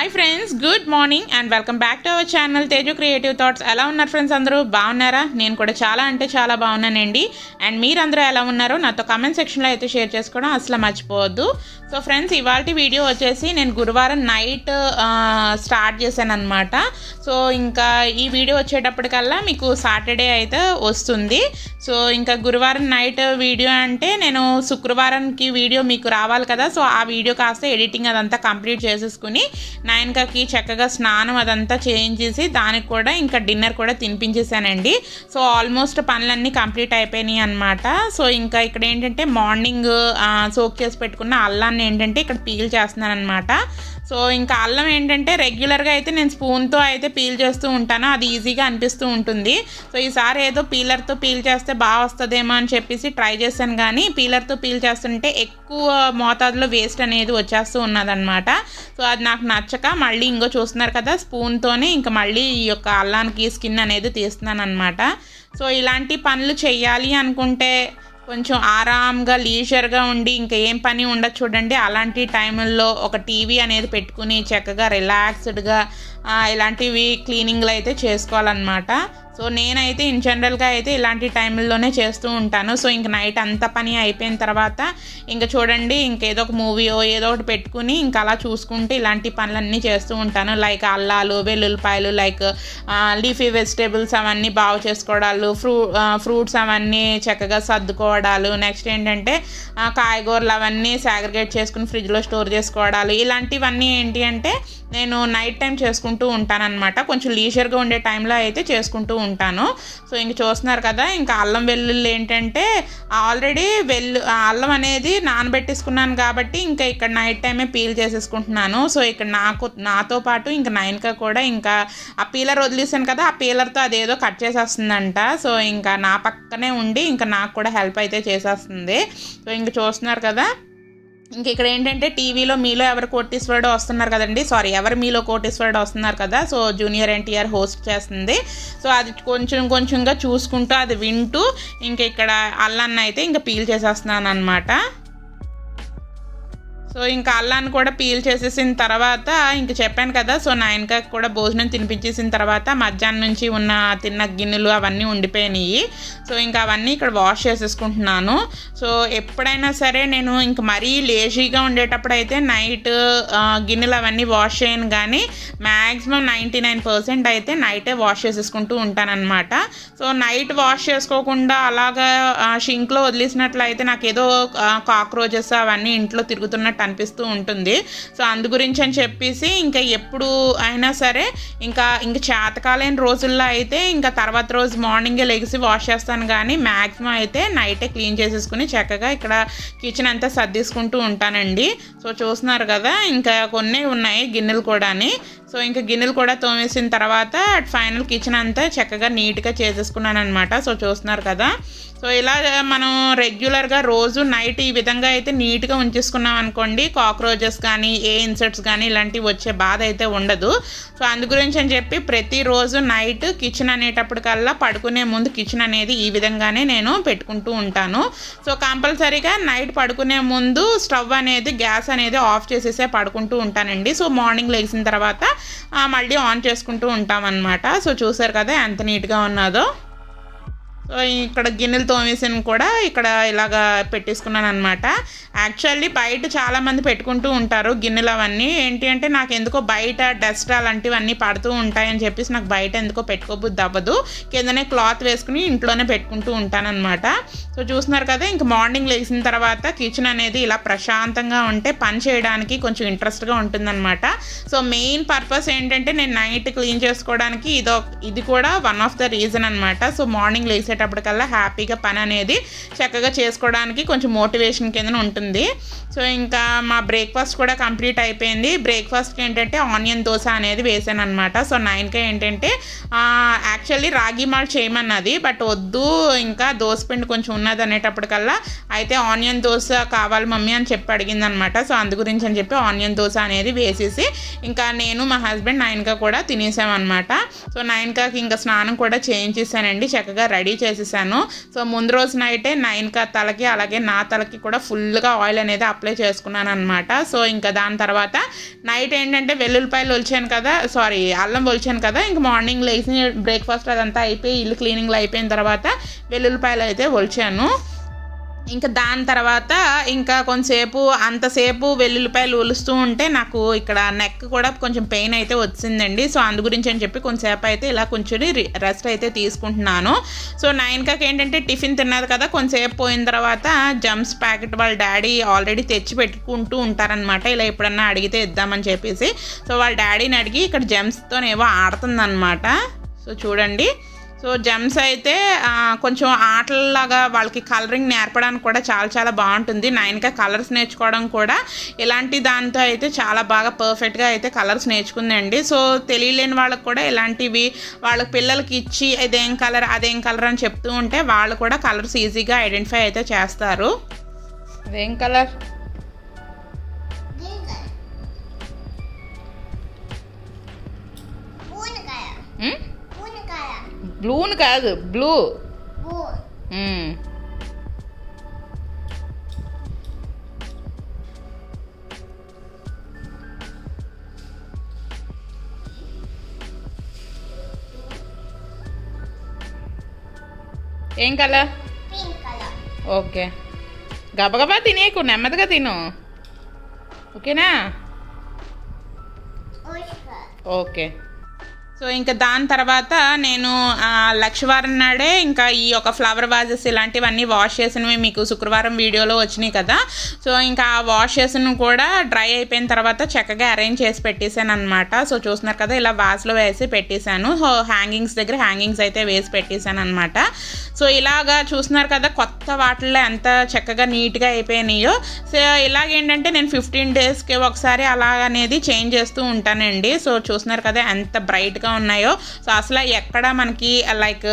Hi friends, good morning and welcome back to our channel Teju creative thoughts. ఎలా ఉన్నారు friends? అందరూ బాగున్నారా? నేను కూడా చాలా అంటే చాలా బాగున్నానండి. అండ్ మీరందరూ ఎలా ఉన్నారో నాతో కామెంట్ సెక్షన్లో అయితే షేర్ చేసుకోవడం అసలు మర్చిపోవద్దు. సో ఫ్రెండ్స్, ఇవాళ వీడియో వచ్చేసి నేను గురువారం నైట్ స్టార్ట్ చేశాను అనమాట. సో ఇంకా ఈ వీడియో వచ్చేటప్పటికల్లా మీకు సాటర్డే అయితే వస్తుంది. సో ఇంకా గురువారం నైట్ వీడియో అంటే నేను శుక్రవారానికి వీడియో మీకు రావాలి కదా. సో ఆ వీడియో కాస్త ఎడిటింగ్ అదంతా కంప్లీట్ చేసేసుకుని 9కి చక్కగా స్నానం అదంతా చేయించేసి దానికి కూడా ఇంకా డిన్నర్ కూడా తినిపించేసానండి. సో ఆల్మోస్ట్ పనులన్నీ కంప్లీట్ అయిపోయినాయి అనమాట. సో ఇంకా ఇక్కడ ఏంటంటే మార్నింగ్ సోక్ చేసి పెట్టుకున్న అల్లాన్ని ఏంటంటే ఇక్కడ పీల్ చేస్తున్నాను అనమాట. సో ఇంకా అల్లం ఏంటంటే రెగ్యులర్గా అయితే నేను స్పూన్తో అయితే పీల్ చేస్తూ ఉంటాను, అది ఈజీగా అనిపిస్తూ ఉంటుంది. సో ఈసారి ఏదో పీలర్తో పీల్ చేస్తే బాగా వస్తుందేమో అని చెప్పేసి ట్రై చేశాను, కానీ పీలర్తో పీల్ చేస్తుంటే ఎక్కువ మోతాదులో వేస్ట్ అనేది వచ్చేస్తూ ఉన్నదన్నమాట. సో అది నాకు నచ్చక మళ్ళీ ఇంకో చూస్తున్నారు కదా, స్పూన్తోనే ఇంకా మళ్ళీ ఈ యొక్క అల్లానికి స్కిన్ అనేది తీస్తున్నాను అనమాట. సో ఇలాంటి పనులు చెయ్యాలి అనుకుంటే కొంచెం ఆరాంగా లీజర్గా ఉండి ఇంకా ఏం పని ఉండదు చూడండి. అలాంటి టైంల్లో ఒక టీవీ అనేది పెట్టుకుని చక్కగా రిలాక్స్డ్గా ఇలాంటివి క్లీనింగ్లు అయితే చేసుకోవాలన్నమాట. సో నేనైతే ఇన్ జనరల్గా అయితే ఇలాంటి టైంల్లోనే చేస్తూ ఉంటాను. సో ఇంక నైట్ అంత పని అయిపోయిన తర్వాత ఇంకా చూడండి, ఇంకేదో ఒక మూవీయో ఏదో ఒకటి పెట్టుకుని ఇంకా అలా చూసుకుంటూ ఇలాంటి పనులన్నీ చేస్తూ ఉంటాను. లైక్ అల్లాలు, వెల్లుల్లిపాయలు, లైక్ లీఫీ వెజిటేబుల్స్ అవన్నీ బాగు చేసుకోవడాలు, ఫ్రూట్స్ అవన్నీ చక్కగా సర్దుకోవడాలు, నెక్స్ట్ ఏంటంటే కాయగూరలు అవన్నీ సాగ్రిగేట్ చేసుకుని ఫ్రిడ్జ్లో స్టోర్ చేసుకోవడాలు, ఇలాంటివన్నీ ఏంటి అంటే నేను నైట్ టైం చేసుకుంటూ ఉంటానన్నమాట. కొంచెం లీజర్గా ఉండే టైంలో అయితే చేసుకుంటూ ఉంటాను. సో ఇంక చూస్తున్నారు కదా, ఇంకా అల్లం వెల్లుల్లి ఏంటంటే ఆల్రెడీ అల్లం అనేది నానబెట్టేసుకున్నాను కాబట్టి ఇంకా ఇక్కడ నైట్ టైమే పీల్ చేసేసుకుంటున్నాను. సో ఇక్కడ నాతో పాటు ఇంకా 9కి కూడా ఇంకా ఆ పీలర్ వదిలేసాను కదా, ఆ పీలర్తో అదేదో కట్ చేసేస్తుందంట. సో ఇంకా నా పక్కనే ఉండి ఇంకా నాకు కూడా హెల్ప్ అయితే చేసేస్తుంది. సో ఇంక చూస్తున్నారు కదా, ఇంక ఇక్కడ ఏంటంటే టీవీలో మీలో ఎవరు కోటీశ్వరుడు వస్తున్నారు కదండి, సారీ ఎవరు మీలో కోటీశ్వరుడు వస్తున్నారు కదా. సో జూనియర్ ఎన్టీఆర్ హోస్ట్ చేస్తుంది. సో అది కొంచెంగా చూసుకుంటూ అది వింటూ ఇంక ఇక్కడ అల్లాన్ని అయితే ఇంకా పీల్ చేసేస్తున్నాను అనమాట. సో ఇంకా అల్లాన్ని కూడా పీల్ చేసేసిన తర్వాత ఇంక చెప్పాను కదా, సో 9కి కూడా భోజనం తినిపించేసిన తర్వాత మధ్యాహ్నం నుంచి ఉన్న తిన్న గిన్నెలు అవన్నీ ఉండిపోయినాయి. సో ఇంకా అవన్నీ ఇక్కడ వాష్ చేసేసుకుంటున్నాను. సో ఎప్పుడైనా సరే నేను ఇంక మరీ లేజీగా ఉండేటప్పుడు అయితే నైట్ గిన్నెలు అవన్నీ వాష్ చేయను, కానీ మ్యాక్సిమం 99% అయితే నైటే వాష్ చేసేసుకుంటూ ఉంటానన్నమాట. సో నైట్ వాష్ చేసుకోకుండా అలాగా షింక్లో వదిలేసినట్లయితే నాకు ఏదో కాక్రోచెస్ అవన్నీ ఇంట్లో తిరుగుతున్నట్టు అనిపిస్తూ ఉంటుంది. సో అందు గురించి అని చెప్పేసి ఇంకా ఎప్పుడు అయినా సరే ఇంకా చేతకాలేని రోజుల్లో అయితే ఇంకా తర్వాత రోజు మార్నింగే లెగిసి వాష్ చేస్తాను, కానీ మ్యాక్సిమం అయితే నైటే క్లీన్ చేసేసుకుని చక్కగా ఇక్కడ కిచెన్ అంతా సర్దేసుకుంటూ ఉంటానండి. సో చూస్తున్నారు కదా, ఇంకా కొన్ని ఉన్నాయి గిన్నెలు కూడాని. సో ఇంకా గిన్నెలు కూడా తోమేసిన తర్వాత ఫైనల్ కిచెన్ అంతా చక్కగా నీట్గా చేసేసుకున్నాను అనమాట. సో చూస్తున్నారు కదా, సో ఇలా మనం రెగ్యులర్గా రోజు నైట్ ఈ విధంగా అయితే నీట్గా ఉంచేసుకున్నాం అనుకోండి, కాక్రోచెస్ కానీ ఏ ఇన్సెక్ట్స్ కానీ ఇలాంటివి వచ్చే బాధ అయితే ఉండదు. సో అందు గురించి అని చెప్పి ప్రతిరోజు నైట్ కిచెన్ అనేటప్పటికల్లా పడుకునే ముందు కిచెన్ అనేది ఈ విధంగానే నేను పెట్టుకుంటూ ఉంటాను. సో కంపల్సరీగా నైట్ పడుకునే ముందు స్టవ్ అనేది గ్యాస్ అనేది ఆఫ్ చేసేసే పడుకుంటూ ఉంటానండి. సో మార్నింగ్ లేచిన తర్వాత మళ్ళీ ఆన్ చేసుకుంటూ ఉంటామన్నమాట. సో చూసారు కదా ఎంత నీట్గా ఉన్నదో. సో ఇక్కడ గిన్నెలు తోమేసిన కూడా ఇక్కడ ఇలాగా పెట్టేసుకున్నాను అనమాట. యాక్చువల్లీ బయట చాలామంది పెట్టుకుంటూ ఉంటారు గిన్నెలు అవన్నీ. ఏంటి అంటే నాకు ఎందుకో బయట డస్ట్ అలాంటివన్నీ పడుతూ ఉంటాయని చెప్పేసి నాకు బయట ఎందుకో పెట్టుకోబుద్ది అవ్వదు. కిందనే క్లాత్ వేసుకుని ఇంట్లోనే పెట్టుకుంటూ ఉంటానన్నమాట. సో చూస్తున్నారు కదా, ఇంక మార్నింగ్ లేచిన తర్వాత కిచెన్ అనేది ఇలా ప్రశాంతంగా ఉంటే పని చేయడానికి కొంచెం ఇంట్రెస్ట్గా ఉంటుందన్నమాట. సో మెయిన్ పర్పస్ ఏంటంటే నేను నైట్ క్లీన్ చేసుకోవడానికి ఇది కూడా వన్ ఆఫ్ ద రీజన్ అనమాట. సో మార్నింగ్ లేచేటప్పటికల్లా హ్యాపీగా పని అనేది చక్కగా చేసుకోవడానికి కొంచెం మోటివేషన్ కింద ఉంటుంది. సో ఇంకా మా బ్రేక్ఫాస్ట్ కూడా కంప్లీట్ అయిపోయింది. బ్రేక్ఫాస్ట్కి ఏంటంటే ఆనియన్ దోశ అనేది వేసాను అనమాట. సో 9కి ఏంటంటే యాక్చువల్లీ రాగి మాల్ట్ చేయమన్నది, బట్ వద్దు ఇంకా దోశపిండి కొంచెం ఉన్నది అనేటప్పటికల్లా అయితే ఆనియన్ దోశ కావాలి మమ్మీ అని చెప్పి అడిగింది అనమాట. సో అందు గురించి అని చెప్పి ఆనియన్ దోశ అనేది వేసేసి ఇంకా నేను మా హస్బెండ్ 9కి కూడా తినేసామన్నమాట. సో 9కి ఇంకా స్నానం కూడా చేయించేసానండి, చక్కగా రెడీ చేసేసాను. సో ముందు రోజు నైటే నైన్కా తలకి అలాగే నా తలకి కూడా ఫుల్గా ఆయిల్ అనేది అప్లై చేసుకున్నాను అనమాట. సో ఇంకా దాని తర్వాత నైట్ ఏంటంటే వెల్లుల్లిపాయలు ఒలిచాను కదా, సారీ అల్లం ఒలిచాను కదా, ఇంక మార్నింగ్ లేచి బ్రేక్ఫాస్ట్ అదంతా అయిపోయి ఇల్లు క్లీనింగ్లో అయిపోయిన తర్వాత వెల్లుల్లిపాయలు అయితే ఒలిచాను. ఇంకా దాని తర్వాత ఇంకా కొంతసేపు అంతసేపు వెల్లుల్లిపాయలు ఒలుస్తూ ఉంటే నాకు ఇక్కడ నెక్ కూడా కొంచెం పెయిన్ అయితే వచ్చిందండి. సో అందు గురించి అని చెప్పి కొంతసేపు అయితే ఇలా కొంచెం రెస్ట్ అయితే తీసుకుంటున్నాను. సో 9కి ఏంటంటే టిఫిన్ తిన్నది కదా, కొంతసేపు పోయిన తర్వాత జమ్స్ ప్యాకెట్ వాళ్ళ డాడీ ఆల్రెడీ తెచ్చి పెట్టుకుంటూ ఉంటారనమాట. ఇలా ఎప్పుడన్నా అడిగితే ఇద్దామని చెప్పేసి. సో వాళ్ళ డాడీని అడిగి ఇక్కడ జమ్స్తోనేవో ఆడుతుందన్నమాట. సో చూడండి, సో జెమ్స్ అయితే కొంచెం ఆటలలాగా వాళ్ళకి కలరింగ్ నేర్పడానికి కూడా చాలా చాలా బాగుంటుంది. 9కి కలర్స్ నేర్చుకోవడం కూడా ఇలాంటి దాంతో అయితే చాలా బాగా పర్ఫెక్ట్గా అయితే కలర్స్ నేర్చుకుందండి. సో తెలియలేని వాళ్ళకి కూడా ఇలాంటివి వాళ్ళ పిల్లలకి ఇచ్చి ఇదేం కలర్ అదేం కలర్ అని చెప్తూ ఉంటే వాళ్ళు కూడా కలర్స్ ఈజీగా ఐడెంటిఫై అయితే చేస్తారు. అదేం కలర్? బ్లూని కాదు, బ్లూ. ఏం కలర్? ఓకే, గబగబా తినేకు, నెమ్మదిగా తిను, ఓకేనా? ఓకే. సో ఇంకా దాని తర్వాత నేను లక్షవారం నాడే ఇంకా ఈ యొక్క ఫ్లవర్ వాజెస్ ఇలాంటివన్నీ వాష్ చేసినవి మీకు శుక్రవారం వీడియోలో వచ్చినాయి కదా. సో ఇంకా ఆ వాష్ చేసిన కూడా డ్రై అయిపోయిన తర్వాత చక్కగా అరేంజ్ చేసి పెట్టేశాను అనమాట. సో చూస్తున్నారు కదా, ఇలా వాజ్లో వేసి పెట్టేశాను. హ్యాంగింగ్స్ దగ్గర హ్యాంగింగ్స్ అయితే వేసి పెట్టేశాను అనమాట. సో ఇలాగా చూస్తున్నారు కదా, కొత్త వాటిల్లో ఎంత చక్కగా నీట్గా అయిపోయినాయో. సో ఇలాగేంటంటే నేను 15 డేస్కి ఒకసారి అలాగనేది చేంజ్ చేస్తూ ఉంటానండి. సో చూస్తున్నారు కదా ఎంత బ్రైట్గా ఉన్నాయో. సో అసలు ఎక్కడ మనకి లైక్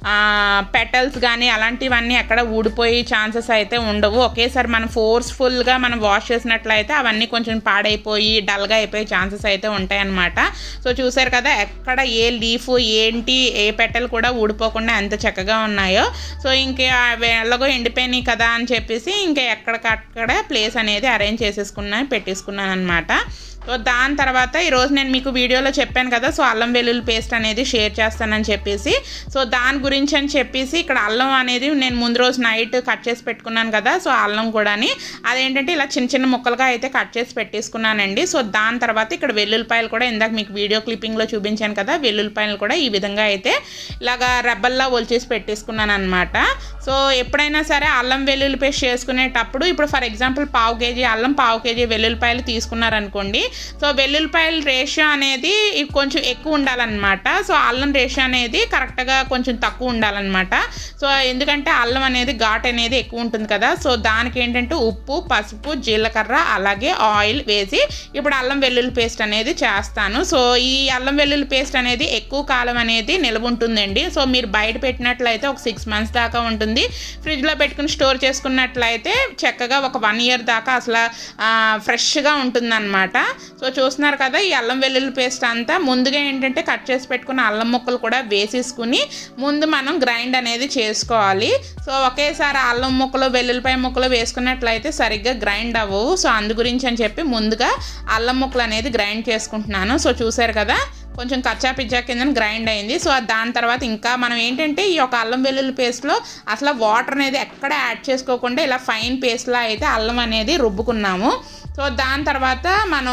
పెటల్స్ కానీ అలాంటివన్నీ ఎక్కడ ఊడిపోయే ఛాన్సెస్ అయితే ఉండవు. ఒకేసారి మనం ఫోర్స్ఫుల్గా మనం వాష్ చేసినట్లయితే అవన్నీ కొంచెం పాడైపోయి డల్గా అయిపోయే ఛాన్సెస్ అయితే ఉంటాయి అన్నమాట. సో చూసారు కదా, ఎక్కడ ఏ లీఫ్ ఏంటి ఏ పెటల్ కూడా ఊడిపోకుండా ఎంత చక్కగా ఉన్నాయో. సో ఇంకా ఎలాగో ఎండిపోయినాయి కదా అని చెప్పేసి ఇంకా ఎక్కడికక్కడ ప్లేస్ అనేది అరేంజ్ పెట్టేసుకున్నాను అనమాట. సో దాని తర్వాత ఈరోజు నేను మీకు వీడియోలో చెప్పాను కదా, సో అల్లం వెల్లుల్లి పేస్ట్ అనేది షేర్ చేస్తానని చెప్పేసి. సో దాని గురించి అని చెప్పేసి ఇక్కడ అల్లం అనేది నేను ముందు రోజు నైట్ కట్ చేసి పెట్టుకున్నాను కదా. సో అల్లం కూడాని అదేంటంటే ఇలా చిన్న చిన్న ముక్కలుగా అయితే కట్ చేసి పెట్టేసుకున్నానండి. సో దాని తర్వాత ఇక్కడ వెల్లుల్లిపాయలు కూడా ఇందాక మీకు వీడియో క్లిప్పింగ్లో చూపించాను కదా, వెల్లుల్లిపాయలు కూడా ఈ విధంగా అయితే ఇలాగా రెబ్బల్లా ఒలిచేసి పెట్టేసుకున్నాను అనమాట. సో ఎప్పుడైనా సరే అల్లం వెల్లుల్లి పేస్ట్ చేసుకునేటప్పుడు ఇప్పుడు ఫర్ ఎగ్జాంపుల్ 1/2 కేజీ అల్లం 1/2 కేజీ వెల్లుల్లిపాయలు తీసుకున్నారనుకోండి. సో వెల్లుల్లిపాయల రేషియో అనేది కొంచెం ఎక్కువ ఉండాలన్నమాట. సో అల్లం రేషియో అనేది కరెక్ట్గా కొంచెం తక్కువ ఉండాలన్నమాట. సో ఎందుకంటే అల్లం అనేది ఘాట్ అనేది ఎక్కువ ఉంటుంది కదా. సో దానికి ఏంటంటే ఉప్పు, పసుపు, జీలకర్ర అలాగే ఆయిల్ వేసి ఇప్పుడు అల్లం వెల్లుల్లి పేస్ట్ అనేది చేస్తాను. సో ఈ అల్లం వెల్లుల్లి పేస్ట్ అనేది ఎక్కువ కాలం అనేది నిల్వ ఉంటుందండి. సో మీరు బయట పెట్టినట్లయితే ఒక 6 months దాకా ఉంటుంది. ఫ్రిడ్జ్లో పెట్టుకుని స్టోర్ చేసుకున్నట్లయితే చక్కగా ఒక 1 year దాకా అసలు ఫ్రెష్గా ఉంటుందన్నమాట. సో చూస్తున్నారు కదా, ఈ అల్లం వెల్లుల్లి పేస్ట్ అంతా ముందుగా ఏంటంటే కట్ చేసి పెట్టుకున్న అల్లం ముక్కలు కూడా వేసేసుకుని ముందు మనం గ్రైండ్ అనేది చేసుకోవాలి. సో ఒకేసారి అల్లం ముక్కలు వెల్లుల్లిపాయ ముక్కలు వేసుకున్నట్లయితే సరిగ్గా గ్రైండ్ అవ్వవు. సో అందు గురించి అని చెప్పి ముందుగా అల్లం ముక్కలు అనేది గ్రైండ్ చేసుకుంటున్నాను. సో చూసారు కదా, కొంచెం కచ్చా పిచ్చా కింద గ్రైండ్ అయింది. సో దాని తర్వాత ఇంకా మనం ఏంటంటే ఈ యొక్క అల్లం వెల్లుల్లి పేస్ట్లో అసలు వాటర్ అనేది ఎక్కడ యాడ్ చేసుకోకుండా ఇలా ఫైన్ పేస్ట్లా అయితే అల్లం అనేది రుబ్బుకున్నాము. సో దాని తర్వాత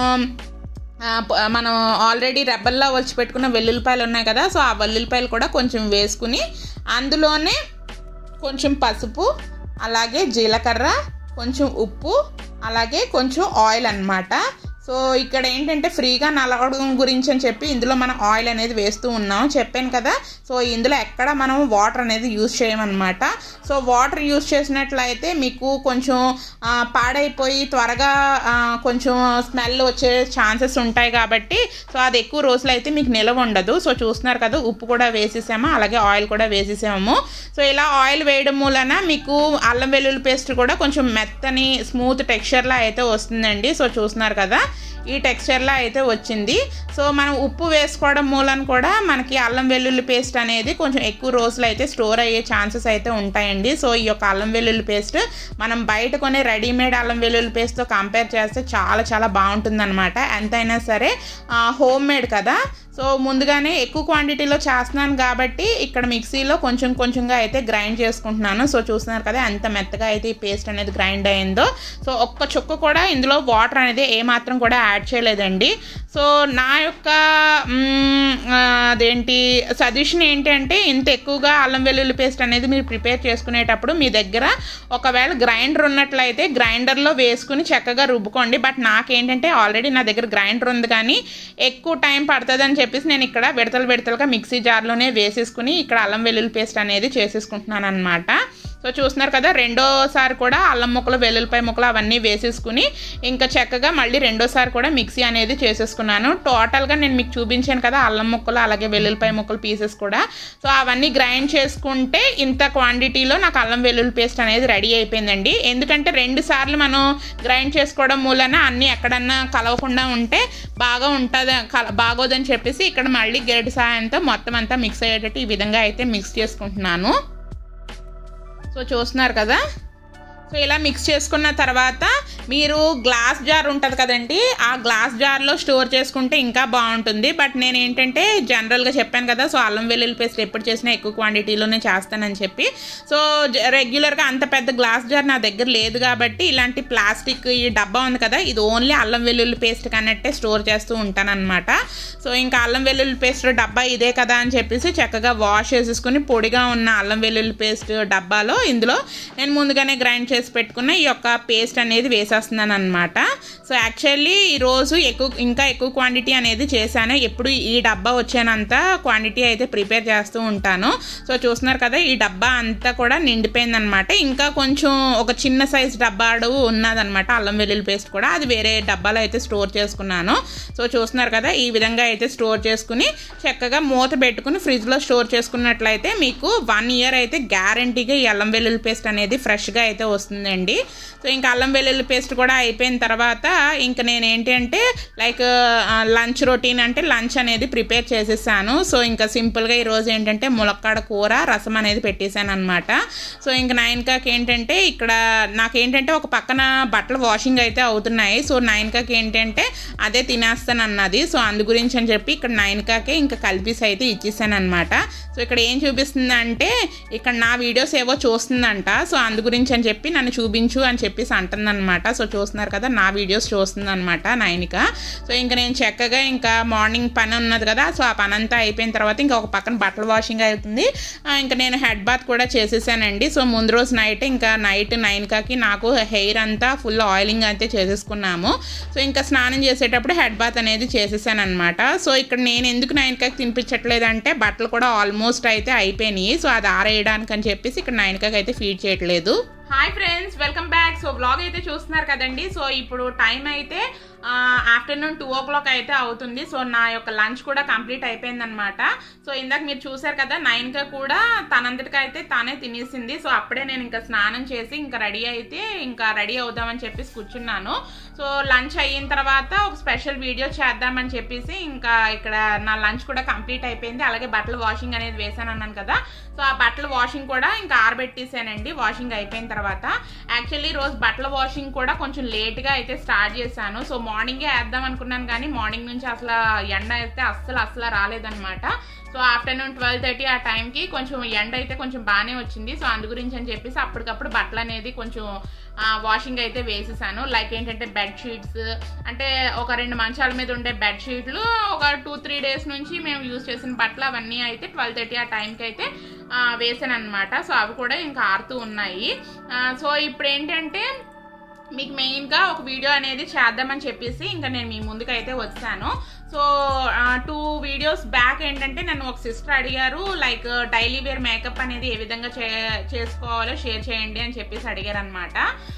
మనం ఆల్రెడీ రెబ్బల్లో వచ్చి పెట్టుకున్న వెల్లుల్లిపాయలు ఉన్నాయి కదా. సో ఆ వెల్లుల్లిపాయలు కూడా కొంచెం వేసుకుని అందులోనే కొంచెం పసుపు అలాగే జీలకర్ర, కొంచెం ఉప్పు అలాగే కొంచెం ఆయిల్ అన్నమాట. సో ఇక్కడ ఏంటంటే ఫ్రీగా నలగడం గురించి అని చెప్పి ఇందులో మనం ఆయిల్ అనేది వేస్తూ ఉన్నాం చెప్పాను కదా. సో ఇందులో ఎక్కడ మనం వాటర్ అనేది యూజ్ చేయమన్నమాట. సో వాటర్ యూజ్ చేసినట్లయితే మీకు కొంచెం పాడైపోయి త్వరగా కొంచెం స్మెల్ వచ్చే ఛాన్సెస్ ఉంటాయి కాబట్టి సో అది ఎక్కువ రోజులు అయితే మీకు నిలవ ఉండదు. సో చూస్తున్నారు కదా, ఉప్పు కూడా వేసేసాము అలాగే ఆయిల్ కూడా వేసేసాము. సో ఇలా ఆయిల్ వేయడం మూలన మీకు అల్లం వెల్లుల్లి పేస్ట్ కూడా కొంచెం మెత్తని స్మూత్ టెక్స్చర్లా అయితే వస్తుందండి. సో చూస్తున్నారు కదా, ఈ టెక్స్చర్లో అయితే వచ్చింది. సో మనం ఉప్పు వేసుకోవడం మూలన కూడా మనకి అల్లం వెల్లుల్లి పేస్ట్ అనేది కొంచెం ఎక్కువ రోజులు అయితే స్టోర్ అయ్యే ఛాన్సెస్ అయితే ఉంటాయండి. సో ఈ యొక్క అల్లం వెల్లుల్లి పేస్ట్ మనం బయట కొనే రెడీమేడ్ అల్లం వెల్లుల్లి పేస్ట్తో కంపేర్ చేస్తే చాలా చాలా బాగుంటుంది అనమాట. ఎంతైనా సరే హోమ్ మేడ్ కదా, సో ముందుగానే ఎక్కువ క్వాంటిటీలో చేస్తున్నాను కాబట్టి ఇక్కడ మిక్సీలో కొంచెం కొంచెంగా అయితే గ్రైండ్ చేసుకుంటున్నాను. సో చూస్తున్నారు కదా ఎంత మెత్తగా అయితే ఈ పేస్ట్ అనేది గ్రైండ్ అయిందో. సో ఒక్క చుక్క కూడా ఇందులో వాటర్ అనేది ఏమాత్రం కూడా యాడ్ చేయలేదండి. సో నా యొక్క అదేంటి సజెషన్ ఏంటి అంటే ఇంత ఎక్కువగా అల్లం వెల్లుల్లి పేస్ట్ అనేది మీరు ప్రిపేర్ చేసుకునేటప్పుడు మీ దగ్గర ఒకవేళ గ్రైండర్ ఉన్నట్లయితే గ్రైండర్లో వేసుకుని చక్కగా రుబ్బుకోండి. బట్ నాకేంటంటే ఆల్రెడీ నా దగ్గర గ్రైండర్ ఉంది కానీ ఎక్కువ టైం పడుతుందని చెప్పేసి నేను ఇక్కడ విడతలుగా మిక్సీ జార్లోనే వేసేసుకుని ఇక్కడ అల్లం వెల్లుల్లి పేస్ట్ అనేది చేసేసుకుంటున్నాను అనమాట. సో చూస్తున్నారు కదా రెండోసారి కూడా అల్లం ముక్కలు వెల్లుల్లిపాయ ముక్కలు అవన్నీ వేసేసుకుని ఇంకా చక్కగా మళ్ళీ రెండోసారి కూడా మిక్సీ అనేది చేసేసుకున్నాను. టోటల్గా నేను మీకు చూపించాను కదా అల్లం ముక్కలు అలాగే వెల్లుల్లిపాయ ముక్కలు పీసెస్ కూడా. సో అవన్నీ గ్రైండ్ చేసుకుంటే ఇంత క్వాంటిటీలో నాకు అల్లం వెల్లుల్లి పేస్ట్ అనేది రెడీ అయిపోయిందండి. ఎందుకంటే 2 సార్లు మనం గ్రైండ్ చేసుకోవడం మూలన అన్నీ ఎక్కడన్నా కలవకుండా ఉంటే బాగోదని చెప్పేసి ఇక్కడ మళ్ళీ గరిటె సహాయంతో మొత్తం అంతా మిక్స్ అయ్యేటట్టు ఈ విధంగా అయితే మిక్స్ చేసుకుంటున్నాను. సో చూస్తున్నారు కదా, సో ఇలా మిక్స్ చేసుకున్న తర్వాత మీరు గ్లాస్ జార్ ఉంటుంది కదండి, ఆ గ్లాస్ జార్లో స్టోర్ చేసుకుంటే ఇంకా బాగుంటుంది. బట్ నేను ఏంటంటే జనరల్గా చెప్పాను కదా, సో అల్లం వెల్లుల్లి పేస్ట్ ఎప్పుడు చేసినా ఎక్కువ క్వాంటిటీలోనే చేస్తానని చెప్పి, సో రెగ్యులర్గా అంత పెద్ద గ్లాస్ జార్ నా దగ్గర లేదు కాబట్టి ఇలాంటి ప్లాస్టిక్ ఈ డబ్బా ఉంది కదా, ఇది ఓన్లీ అల్లం వెల్లుల్లి పేస్ట్ కన్నట్టే స్టోర్ చేస్తూ ఉంటానన్నమాట. సో ఇంకా అల్లం వెల్లుల్లి పేస్ట్ డబ్బా ఇదే కదా అని చెప్పేసి చక్కగా వాష్ చేసేసుకుని పొడిగా ఉన్న అల్లం వెల్లుల్లి పేస్ట్ డబ్బాలో ఇందులో నేను ముందుగానే గ్రైండ్ చేసి పెట్టుకున్న ఈ యొక్క పేస్ట్ అనేది వేసేస్తున్నాను అనమాట. సో యాక్చువల్లీ ఈరోజు ఇంకా ఎక్కువ క్వాంటిటీ అనేది చేశాను. ఎప్పుడు ఈ డబ్బా వచ్చేనంత క్వాంటిటీ అయితే ప్రిపేర్ చేస్తూ ఉంటాను. సో చూస్తున్నారు కదా ఈ డబ్బా అంతా కూడా నిండిపోయిందనమాట. ఇంకా కొంచెం ఒక చిన్న సైజ్ డబ్బా ఉన్నదనమాట అల్లం వెల్లుల్లి పేస్ట్ కూడా, అది వేరే డబ్బాలో అయితే స్టోర్ చేసుకున్నాను. సో చూస్తున్నారు కదా ఈ విధంగా అయితే స్టోర్ చేసుకుని చక్కగా మూత పెట్టుకుని ఫ్రిడ్జ్లో స్టోర్ చేసుకున్నట్లయితే మీకు 1 ఇయర్ అయితే గ్యారంటీగా ఈ అల్లం వెల్లుల్లి పేస్ట్ అనేది ఫ్రెష్గా అయితే వస్తుందండి. సో ఇంకా అల్లం వెల్లుల్లి పేస్ట్ కూడా అయిపోయిన తర్వాత ఇంకా నేను ఏంటంటే లైక్ లంచ్ రొటీన్ అంటే లంచ్ అనేది ప్రిపేర్ చేసేసాను. సో ఇంకా సింపుల్గా ఈరోజు ఏంటంటే ములక్కాడ కూర రసం అనేది పెట్టేశాను అనమాట. సో ఇంకా 9 ఏంటంటే ఇక్కడ నాకేంటంటే ఒక పక్కన బట్టలు వాషింగ్ అయితే అవుతున్నాయి. సో 9 ఏంటంటే అదే తినేస్తాను అన్నది. సో అందు గురించి అని చెప్పి ఇక్కడ 9 ఇంకా కలిపేసి అయితే ఇచ్చేసాను అనమాట. సో ఇక్కడ ఏం చూపిస్తుందంటే ఇక్కడ నా వీడియోస్ ఏవో చూస్తుందంట. సో అందు గురించి అని చెప్పి నన్ను చూపించు అని చెప్పేసి అంటుందన్నమాట. సో చూస్తున్నారు కదా నా వీడియోస్ చూస్తుంది అనమాట 9. సో ఇంకా నేను చక్కగా ఇంకా మార్నింగ్ పని ఉన్నది కదా, సో ఆ పని అంతా అయిపోయిన తర్వాత ఇంకా ఒక పక్కన బట్టలు వాషింగ్ అవుతుంది. ఇంకా నేను హెడ్ బాత్ కూడా చేసేసానండి. సో ముందు రోజు నైట్ 9 నాకు హెయిర్ అంతా ఫుల్ ఆయిలింగ్ అయితే చేసేసుకున్నాము. సో ఇంకా స్నానం చేసేటప్పుడు హెడ్ బాత్ అనేది చేసేసాను అనమాట. సో ఇక్కడ నేను ఎందుకు 9 తినిపించట్లేదంటే బట్టలు కూడా ఆల్మోస్ట్ అయితే అయిపోయినాయి. సో అది ఆరేయడానికి అని చెప్పేసి ఇక్కడ 9 అయితే ఫీడ్ చేయట్లేదు. Hi friends, welcome back. So vlog అయితే చూస్తున్నారు కదండి. సో ఇప్పుడు టైం అయితే ఆఫ్టర్నూన్ 2 o'clock అయితే అవుతుంది. సో నా యొక్క లంచ్ కూడా కంప్లీట్ అయిపోయిందనమాట. సో ఇందాక మీరు చూసారు కదా 9 కూడా తనంతటిగా అయితే తానే తినేసింది. సో అప్పుడే నేను ఇంకా స్నానం చేసి ఇంకా రెడీ అవుదామని చెప్పేసి కూర్చున్నాను. సో లంచ్ అయిన తర్వాత ఒక స్పెషల్ వీడియో చేద్దామని చెప్పేసి ఇంకా ఇక్కడ నా లంచ్ కూడా కంప్లీట్ అయిపోయింది. అలాగే బట్టలు వాషింగ్ అనేది వేసాను అన్నాను కదా, సో ఆ బట్టలు వాషింగ్ కూడా ఇంకా ఆరబెట్టేసానండి. వాషింగ్ అయిపోయిన తర్వాత యాక్చువల్లీ రోజు బట్టల వాషింగ్ కూడా కొంచెం లేట్గా అయితే స్టార్ట్ చేశాను. సో మార్నింగే వేద్దాం అనుకున్నాను కానీ మార్నింగ్ నుంచి అసలు ఎండ అయితే అస్సలు రాలేదన్నమాట. సో ఆఫ్టర్నూన్ 12:30 ఆ టైంకి కొంచెం ఎండ అయితే కొంచెం బాగానే వచ్చింది. సో అందు గురించి అని చెప్పేసి అప్పటికప్పుడు బట్టలు అనేది కొంచెం వాషింగ్ అయితే వేసేసాను. లైక్ ఏంటంటే బెడ్షీట్స్ అంటే ఒక 2 మంచాల మీద ఉండే బెడ్షీట్లు ఒక 2-3 days నుంచి మేము యూజ్ చేసిన బట్టలు అవన్నీ అయితే 12:30 ఆ టైంకి అయితే వేసాను అనమాట. సో అవి కూడా ఇంకా ఆరుతూ ఉన్నాయి. సో ఇప్పుడు ఏంటంటే మీకు మెయిన్గా ఒక వీడియో అనేది చేద్దామని చెప్పేసి ఇంకా నేను మీ ముందుకైతే వచ్చాను. సో 2 వీడియోస్ బ్యాక్ ఏంటంటే నన్ను ఒక సిస్టర్ అడిగారు, లైక్ డైలీ వేర్ మేకప్ అనేది ఏ విధంగా చేసుకోవాలో షేర్ చేయండి అని చెప్పేసి అడిగారు అనమాట.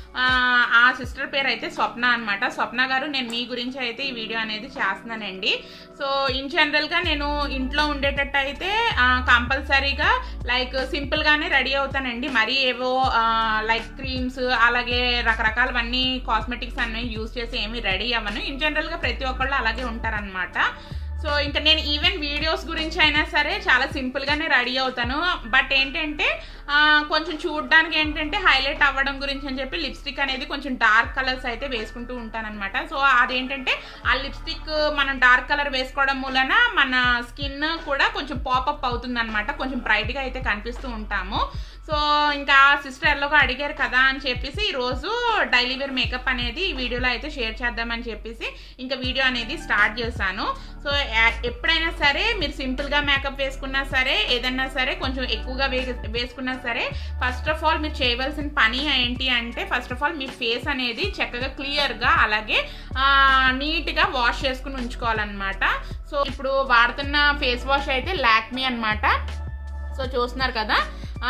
ఆ సిస్టర్ పేరు అయితే స్వప్న అనమాట. స్వప్న గారు, నేను మీ గురించి అయితే ఈ వీడియో అనేది చేస్తున్నానండి. సో ఇన్ జనరల్గా నేను ఇంట్లో ఉండేటట్టు అయితే కంపల్సరీగా లైక్ సింపుల్గానే రెడీ అవుతానండి. మరీ ఏవో లైక్ క్రీమ్స్ అలాగే రకరకాలవన్నీ కాస్మెటిక్స్ అన్నీ యూజ్ చేసి ఏమీ రెడీ అవ్వను. ఇన్ జనరల్గా ప్రతి ఒక్కళ్ళు అలాగే ఉంటారనమాట. సో ఇంకా నేను ఈవెన్ వీడియోస్ గురించి అయినా సరే చాలా సింపుల్గానే రెడీ అవుతాను. బట్ ఏంటంటే కొంచెం చూడడానికి ఏంటంటే హైలైట్ అవ్వడం గురించి అని చెప్పి లిప్స్టిక్ అనేది కొంచెం డార్క్ కలర్స్ అయితే వేసుకుంటూ ఉంటానన్నమాట. సో అదేంటంటే ఆ లిప్స్టిక్ మనం డార్క్ కలర్ వేసుకోవడం మూలన మన స్కిన్ కూడా కొంచెం పాపప్ అవుతుంది అనమాట, కొంచెం బ్రైట్గా అయితే కనిపిస్తూ ఉంటాము. సో ఇంకా సిస్టర్ ఎల్లోగా అడిగారు కదా అని చెప్పేసి ఈరోజు డైలీ వేర్ మేకప్ అనేది ఈ వీడియోలో అయితే షేర్ చేద్దామని చెప్పేసి ఇంకా వీడియో అనేది స్టార్ట్ చేశాను. సో ఎప్పుడైనా సరే మీరు సింపుల్గా మేకప్ వేసుకున్నా సరే, ఏదన్నా సరే కొంచెం ఎక్కువగా వేసుకున్నా సరే, ఫస్ట్ ఆఫ్ ఆల్ మీరు చేయవలసిన పని ఏంటి అంటే ఫస్ట్ ఆఫ్ ఆల్ మీ ఫేస్ అనేది చక్కగా క్లియర్గా అలాగే నీట్గా వాష్ చేసుకుని ఉంచుకోవాలన్నమాట. సో ఇప్పుడు వాడుతున్న ఫేస్ వాష్ అయితే లాక్మీ అనమాట. సో చూస్తున్నారు కదా,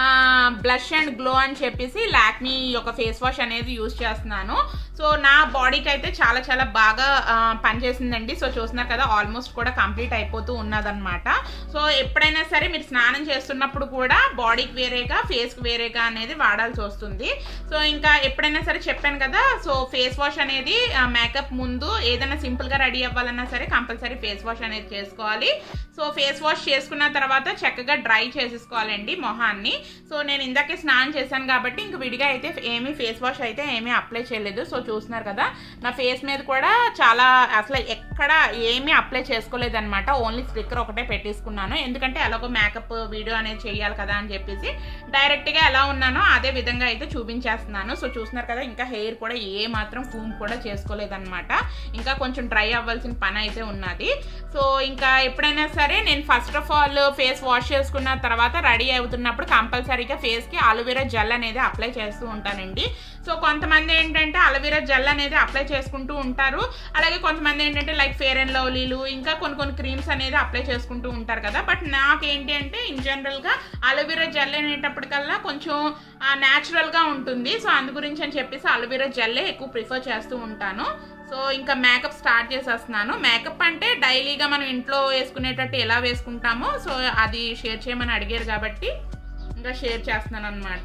బ్లష్ అండ్ గ్లో అని చెప్పేసి లాక్మీ యొక్క ఫేస్ వాష్ అనేది యూజ్ చేస్తున్నాను. సో నా బాడీకి అయితే చాలా చాలా బాగా పనిచేసిందండి. సో చూస్తున్నారు కదా, ఆల్మోస్ట్ కూడా కంప్లీట్ అయిపోతూ ఉన్నదన్నమాట. సో ఎప్పుడైనా సరే మీరు స్నానం చేస్తున్నప్పుడు కూడా బాడీకి వేరేగా ఫేస్కి వేరేగా అనేది వాడాల్సి వస్తుంది. సో ఇంకా ఎప్పుడైనా సరే చెప్పాను కదా, సో ఫేస్ వాష్ అనేది మేకప్ ముందు ఏదైనా సింపుల్గా రెడీ అవ్వాలన్నా సరే కంపల్సరీ ఫేస్ వాష్ అనేది చేసుకోవాలి. సో ఫేస్ వాష్ చేసుకున్న తర్వాత చక్కగా డ్రై చేసేసుకోవాలండి మొహాన్ని. సో నేను ఇందాకే స్నానం చేశాను కాబట్టి ఇంక విడిగా అయితే ఏమీ ఫేస్ వాష్ అయితే ఏమీ అప్లై చేయలేదు. సో చూస్తున్నారు కదా, నా ఫేస్ మీద కూడా చాలా అసలు ఎక్కడ ఏమీ అప్లై చేసుకోలేదన్నమాట. ఓన్లీ స్టిక్కర్ ఒకటే పెట్టేసుకున్నాను, ఎందుకంటే ఎలాగో మేకప్ వీడియో అనేది చేయాలి కదా అని చెప్పేసి డైరెక్ట్గా ఎలా ఉన్నానో అదే విధంగా అయితే చూపించేస్తున్నాను. సో చూస్తున్నారు కదా, ఇంకా హెయిర్ కూడా ఏ మాత్రం కూమ్ కూడా చేసుకోలేదన్నమాట. ఇంకా కొంచెం డ్రై అవ్వాల్సిన పని అయితే ఉన్నది. సో ఇంకా ఎప్పుడైనా సరే నేను first of all face wash చేసుకున్న తర్వాత రెడీ అవుతున్నప్పుడు కంపల్సరీగా ఫేస్కి అలోవెరా జెల్ అనేది అప్లై చేస్తూ ఉంటానండి. సో కొంతమంది ఏంటంటే అలోవెరా జెల్ అనేది అప్లై చేసుకుంటూ ఉంటారు, అలాగే కొంతమంది ఏంటంటే లైక్ ఫెయిర్ అండ్ లవ్లీలు ఇంకా కొన్ని క్రీమ్స్ అనేది అప్లై చేసుకుంటూ ఉంటారు కదా. బట్ నాకేంటి అంటే ఇన్ జనరల్గా అలోవెరా జెల్ అనేటప్పటికల్లా కొంచెం న్యాచురల్గా ఉంటుంది. సో అందు గురించి అని చెప్పేసి అలోవెరా జెల్లే ఎక్కువ ప్రిఫర్ చేస్తూ ఉంటాను. సో ఇంకా మేకప్ స్టార్ట్ చేసేస్తున్నాను. మేకప్ అంటే డైలీగా మనం ఇంట్లో వేసుకునేటట్టు ఎలా వేసుకుంటామో సో అది షేర్ చేయమని అడిగారు కాబట్టి ఇంకా షేర్ చేస్తున్నాను అనమాట.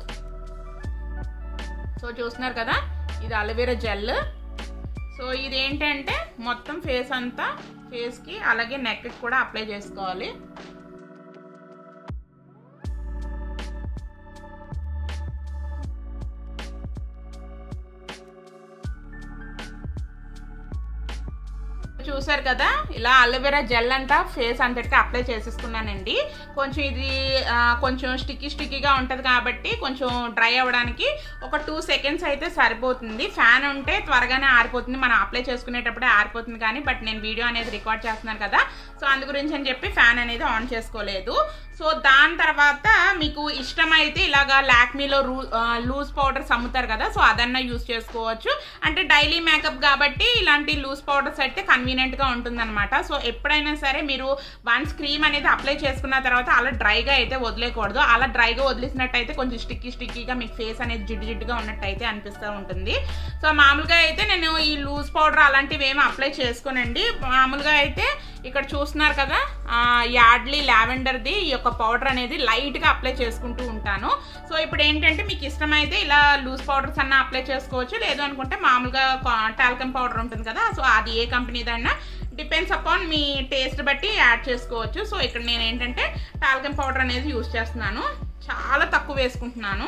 సో చూస్తున్నారు కదా, ఇది అలోవెరా జెల్. సో ఇది ఏంటంటే మొత్తం ఫేస్ అంతా ఫేస్కి అలాగే నెక్కి కూడా అప్లై చేసుకోవాలి. చూసారు కదా, ఇలా అలోవెరా జెల్ అంతా ఫేస్ అంతటికి అప్లై చేసేసుకున్నానండి. కొంచెం ఇది కొంచెం స్టిక్కీగా ఉంటుంది కాబట్టి కొంచెం డ్రై అవ్వడానికి ఒక 2 సెకండ్స్ అయితే సరిపోతుంది. ఫ్యాన్ ఉంటే త్వరగానే ఆరిపోతుంది, మనం అప్లై చేసుకునేటప్పుడే ఆరిపోతుంది. కానీ బట్ నేను వీడియో అనేది రికార్డ్ చేస్తున్నాను కదా, సో అందు గురించి అని చెప్పి ఫ్యాన్ అనేది ఆన్ చేసుకోలేదు. సో దాని తర్వాత మీకు ఇష్టమైతే ఇలాగా లాక్మీలో లూజ్ పౌడర్స్ అమ్ముతారు కదా, సో అదన్నా యూజ్ చేసుకోవచ్చు. అంటే డైలీ మేకప్ కాబట్టి ఇలాంటి లూజ్ పౌడర్స్ అయితే కన్వీనియంట్గా ఉంటుందన్నమాట. సో ఎప్పుడైనా సరే మీరు వన్స్ క్రీమ్ అనేది అప్లై చేసుకున్న తర్వాత అలా డ్రైగా అయితే వదిలేయకూడదు. అలా డ్రైగా వదిలేసినట్టయితే కొంచెం స్టిక్కీగా మీకు ఫేస్ అనేది జిడ్డుగా ఉన్నట్టయితే అనిపిస్తూ ఉంటుంది. సో మామూలుగా అయితే నేను ఈ లూజ్ పౌడర్ అలాంటివి ఏమి అప్లై చేసుకోనండి. మామూలుగా అయితే ఇక్కడ చూస్తున్నారు కదా, యార్డ్లీ లావెండర్ది ఈ యొక్క పౌడర్ అనేది లైట్గా అప్లై చేసుకుంటూ ఉంటాను. సో ఇప్పుడు ఏంటంటే మీకు ఇష్టమైతే ఇలా లూజ్ పౌడర్స్ అన్నా అప్లై చేసుకోవచ్చు, లేదు అనుకుంటే మామూలుగా టాల్కమ్ పౌడర్ ఉంటుంది కదా, సో అది ఏ కంపెనీదైనా డిపెండ్స్ అపాన్ మీ టేస్ట్ బట్టి యాడ్ చేసుకోవచ్చు. సో ఇక్కడ నేను ఏంటంటే టాల్కమ్ పౌడర్ అనేది యూజ్ చేస్తున్నాను, చాలా తక్కువ వేసుకుంటున్నాను.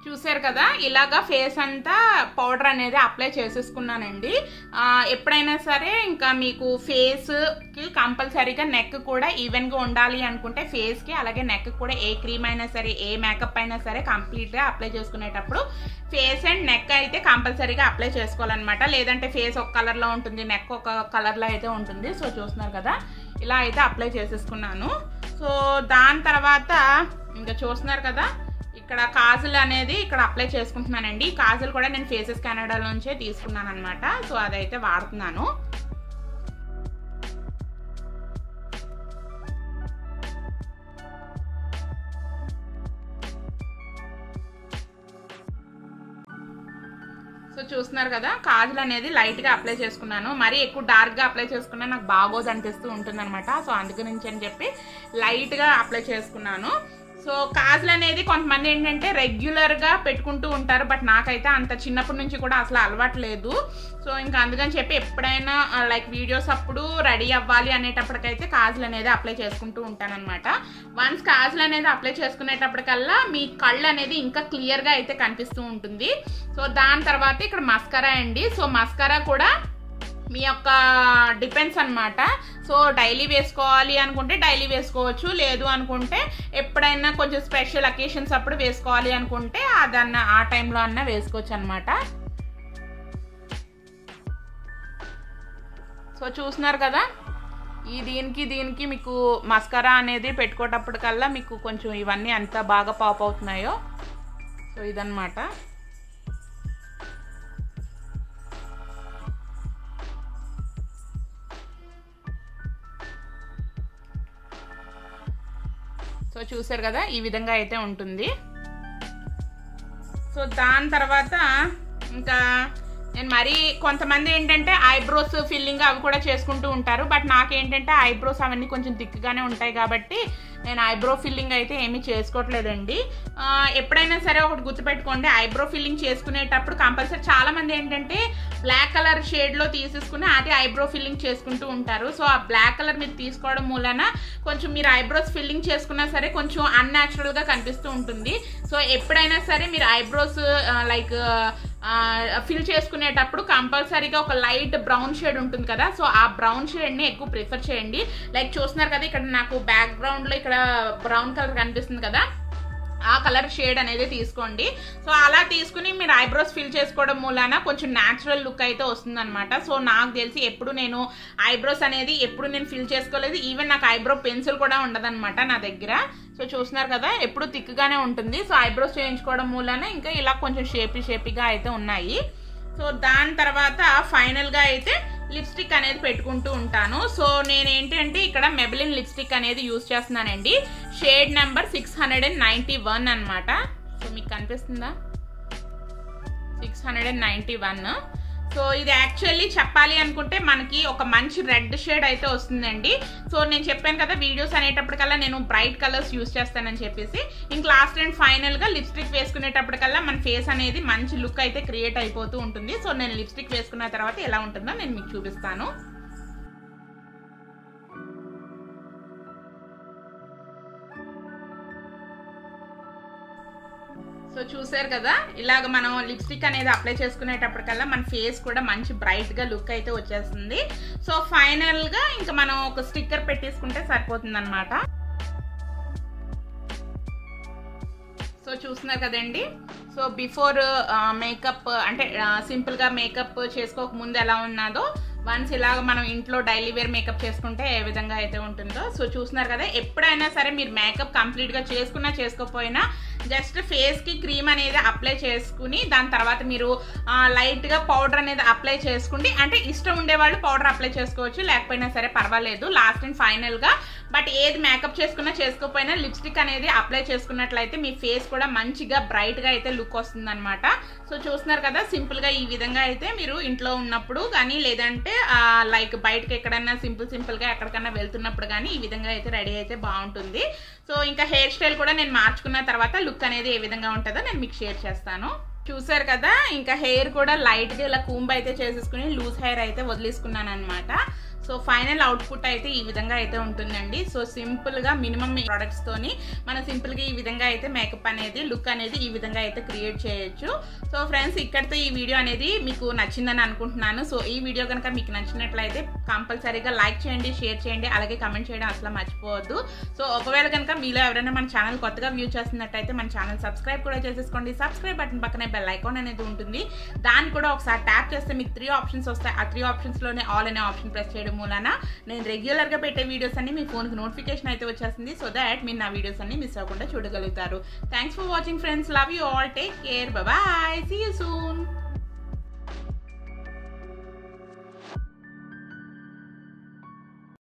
చూసారు కదా, ఇలాగా ఫేస్ అంతా పౌడర్ అనేది అప్లై చేసేసుకున్నానండి. ఎప్పుడైనా సరే ఇంకా మీకు ఫేస్కి కంపల్సరీగా నెక్ కూడా ఈవెన్గా ఉండాలి అనుకుంటే ఫేస్కి అలాగే నెక్ కూడా ఏ క్రీమ్ అయినా సరే ఏ మేకప్ అయినా సరే కంప్లీట్గా అప్లై చేసుకునేటప్పుడు ఫేస్ అండ్ నెక్ అయితే కంపల్సరీగా అప్లై చేసుకోవాలన్నమాట. లేదంటే ఫేస్ ఒక కలర్లో ఉంటుంది, నెక్ ఒక కలర్లో అయితే ఉంటుంది. సో చూస్తున్నారు కదా, ఇలా అయితే అప్లై చేసేసుకున్నాను. సో దాని తర్వాత ఇంకా చూస్తున్నారు కదా, ఇక్కడ కాజల్ అనేది ఇక్కడ అప్లై చేసుకుంటున్నానండి. కాజల్ కూడా నేను ఫేసెస్ కెనడా నుంచే తీసుకున్నాను అనమాట. సో అదైతే వాడుతున్నాను. సో చూస్తున్నారు కదా, కాజల్ అనేది లైట్గా అప్లై చేసుకున్నాను. మరీ ఎక్కువ డార్క్గా అప్లై చేసుకున్నా నాకు బాగోదు అనిపిస్తూ ఉంటుంది అనమాట. సో అందుగురించి అని చెప్పి లైట్గా అప్లై చేసుకున్నాను. సో కాజల్ అనేది కొంతమంది ఏంటంటే రెగ్యులర్గా పెట్టుకుంటూ ఉంటారు, బట్ నాకైతే అంత చిన్నప్పటి నుంచి కూడా అసలు అలవాటు లేదు. సో ఇంకా అందుకని చెప్పి ఎప్పుడైనా లైక్ వీడియోస్ అప్పుడు రెడీ అవ్వాలి అనేటప్పటికైతే కాజల్ అనేది అప్లై చేసుకుంటూ ఉంటాను అనమాట. వన్స్ కాజల్ అనేది అప్లై చేసుకునేటప్పటికల్లా మీ కళ్ళు అనేది ఇంకా క్లియర్గా అయితే కనిపిస్తూ ఉంటుంది. సో దాని తర్వాత ఇక్కడ మస్కరా అండి. సో మస్కరా కూడా మీ యొక్క డిపెండ్స్ అనమాట. సో డైలీ వేసుకోవాలి అనుకుంటే డైలీ వేసుకోవచ్చు, లేదు అనుకుంటే ఎప్పుడైనా కొంచెం స్పెషల్ అకేషన్స్ అప్పుడు వేసుకోవాలి అనుకుంటే అదన్న ఆ టైంలో అన్నా వేసుకోవచ్చు అనమాట. సో చూస్తున్నారు కదా, ఈ దీనికి మీకు మస్కరా అనేది పెట్టుకోటప్పటికల్లా మీకు కొంచెం ఇవన్నీ ఎంత బాగా పాప్ అవుతున్నాయో. సో ఇదన్నమాట. సో చూసారు కదా, ఈ విధంగా అయితే ఉంటుంది. సో దాని తర్వాత ఇంకా నేను మరీ కొంతమంది ఏంటంటే ఐబ్రోస్ ఫిల్లింగ్ అవి కూడా చేసుకుంటూ ఉంటారు, బట్ నాకేంటంటే ఐబ్రోస్ అవన్నీ కొంచెం థిక్గానే ఉంటాయి కాబట్టి నేను ఐబ్రో ఫిల్లింగ్ అయితే ఏమీ చేసుకోవట్లేదండి. ఎప్పుడైనా సరే ఒకటి గుర్తుపెట్టుకోండి, ఐబ్రో ఫిల్లింగ్ చేసుకునేటప్పుడు కంపల్సరీ చాలామంది ఏంటంటే బ్లాక్ కలర్ షేడ్లో తీసేసుకుని అది ఐబ్రో ఫిల్లింగ్ చేసుకుంటూ ఉంటారు. సో ఆ బ్లాక్ కలర్ మీరు తీసుకోవడం మూలన కొంచెం మీరు ఐబ్రోస్ ఫిల్లింగ్ చేసుకున్నా సరే కొంచెం అన్యాచురల్గా కనిపిస్తూ ఉంటుంది. సో ఎప్పుడైనా సరే మీరు ఐబ్రోస్ లైక్ ఫిల్ చేసుకునేటప్పుడు కంపల్సరీగా ఒక లైట్ బ్రౌన్ షేడ్ ఉంటుంది కదా, సో ఆ బ్రౌన్ షేడ్ని ఎక్కువ ప్రిఫర్ చేయండి. లైక్ చూస్తున్నారు కదా, ఇక్కడ నాకు బ్యాక్గ్రౌండ్లో ఇక్కడ బ్రౌన్ కలర్ కనిపిస్తుంది కదా, ఆ కలర్ షేడ్ అనేది తీసుకోండి. సో అలా తీసుకుని మీరు ఐబ్రోస్ ఫిల్ చేసుకోవడం మూలాన కొంచెం న్యాచురల్ లుక్ అయితే వస్తుంది అనమాట. సో నాకు తెలిసి ఎప్పుడు నేను ఐబ్రోస్ అనేది ఎప్పుడు నేను ఫిల్ చేసుకోలేదు, ఈవెన్ నాకు ఐబ్రో పెన్సిల్ కూడా ఉండదన్నమాట నా దగ్గర. సో చూస్తున్నారు కదా, ఎప్పుడు థిక్గానే ఉంటుంది. సో ఐబ్రోస్ చేయించుకోవడం మూలాన ఇంకా ఇలా కొంచెం షేపీగా అయితే ఉన్నాయి. సో దాని తర్వాత ఫైనల్గా అయితే లిప్స్టిక్ అనేది పెట్టుకుంటూ ఉంటాను. సో నేను ఏంటంటే ఇక్కడ మెబిలిన్ లిప్స్టిక్ అనేది యూజ్ చేస్తున్నానండి. షేడ్ నెంబర్ 691 అనమాట. సో మీకు కనిపిస్తుందా, 691. సో ఇది యాక్చువల్లీ చెప్పాలి అనుకుంటే మనకి ఒక మంచి రెడ్ షేడ్ అయితే వస్తుందండి. సో నేను చెప్పాను కదా వీడియోస్ అనేటప్పటికల్లా నేను బ్రైట్ కలర్స్ యూజ్ చేస్తానని చెప్పేసి, ఇంక లాస్ట్ అండ్ ఫైనల్గా లిప్స్టిక్ వేసుకునేటప్పటికల్లా మన ఫేస్ అనేది మంచి లుక్ అయితే క్రియేట్ అయిపోతూ ఉంటుంది. సో నేను లిప్స్టిక్ వేసుకున్న తర్వాత ఎలా ఉంటుందో నేను మీకు చూపిస్తాను. సో చూసారు కదా, ఇలాగ మనం లిప్స్టిక్ అనేది అప్లై చేసుకునేటప్పటికల్లా మన ఫేస్ కూడా మంచి బ్రైట్గా లుక్ అయితే వచ్చేస్తుంది. సో ఫైనల్గా ఇంకా మనం ఒక స్టిక్కర్ పెట్టేసుకుంటే సరిపోతుంది అనమాట. సో చూస్తున్నారు కదండి, సో బిఫోర్ మేకప్ అంటే సింపుల్గా మేకప్ చేసుకోక ముందు ఎలా ఉన్నదో వన్స్ ఇలాగ మనం ఇంట్లో డైలీ వేర్ మేకప్ చేసుకుంటే ఏ విధంగా అయితే ఉంటుందో. సో చూస్తున్నారు కదా, ఎప్పుడైనా సరే మీరు మేకప్ కంప్లీట్గా చేసుకున్నా చేసుకోకపోయినా జస్ట్ ఫేస్కి క్రీమ్ అనేది అప్లై చేసుకుని దాని తర్వాత మీరు లైట్గా పౌడర్ అనేది అప్లై చేసుకుంటే, అంటే ఇష్టం ఉండేవాళ్ళు పౌడర్ అప్లై చేసుకోవచ్చు, లేకపోయినా సరే పర్వాలేదు. లాస్ట్ అండ్ ఫైనల్గా బట్ ఏది మేకప్ చేసుకున్నా చేసుకోకపోయినా లిప్స్టిక్ అనేది అప్లై చేసుకున్నట్లయితే మీ ఫేస్ కూడా మంచిగా బ్రైట్గా అయితే లుక్ వస్తుంది అనమాట. సో చూస్తున్నారు కదా, సింపుల్గా ఈ విధంగా అయితే మీరు ఇంట్లో ఉన్నప్పుడు కానీ లేదంటే లైక్ బయటకి ఎక్కడన్నా సింపుల్గా ఎక్కడికన్నా వెళ్తున్నప్పుడు కానీ ఈ విధంగా అయితే రెడీ అయితే బాగుంటుంది. సో ఇంకా హెయిర్ స్టైల్ కూడా నేను మార్చుకున్న తర్వాత లుక్ అనేది ఏ విధంగా ఉంటుందో నేను మీకు షేర్ చేస్తాను. చూసారు కదా, ఇంకా హెయిర్ కూడా లైట్గా ఇలా కూంబ్ అయితే చేసేసుకుని లూజ్ హెయిర్ అయితే వదిలేసుకున్నాను అనమాట. సో ఫైనల్ అవుట్పుట్ అయితే ఈ విధంగా అయితే ఉంటుందండి. సో సింపుల్గా మినిమం ప్రొడక్ట్స్తోని మనం సింపుల్గా ఈ విధంగా అయితే మేకప్ అనేది లుక్ అనేది ఈ విధంగా అయితే క్రియేట్ చేయొచ్చు. సో ఫ్రెండ్స్, ఇక్కడితో ఈ వీడియో అనేది మీకు నచ్చిందని అనుకుంటున్నాను. సో ఈ వీడియో కనుక మీకు నచ్చినట్లయితే కంపల్సరీగా లైక్ చేయండి, షేర్ చేయండి, అలాగే కమెంట్ చేయడం అసలు మర్చిపోవద్దు. సో ఒకవేళ కనుక మీలో ఎవరైనా మన ఛానల్ కొత్తగా వ్యూ చేస్తున్నట్టయితే మన ఛానల్ సబ్స్క్రైబ్ కూడా చేసేసుకోండి. సబ్స్క్రైబ్ బటన్ పక్కనే బెల్ ఐకాన్ అనేది ఉంటుంది, దాన్ని కూడా ఒకసారి ట్యాప్ చేస్తే మీకు 3 ఆప్షన్స్ వస్తాయి. ఆ 3 ఆప్షన్స్లోనే ఆల్ అనే ఆప్షన్ ప్రెస్ చేయడం మూలన నేను రెగ్యులర్గా పెట్టే వీడియోస్ అన్ని మీ ఫోన్కి నోటిఫికేషన్ అయితే వచ్చేస్తుంది. సో దాట్ మీరు నా వీడియోస్ అన్ని మిస్ అవ్వకుండా చూడగలుగుతారు. Thanks for watching friends. Love you all. Take care. Bye. See you soon.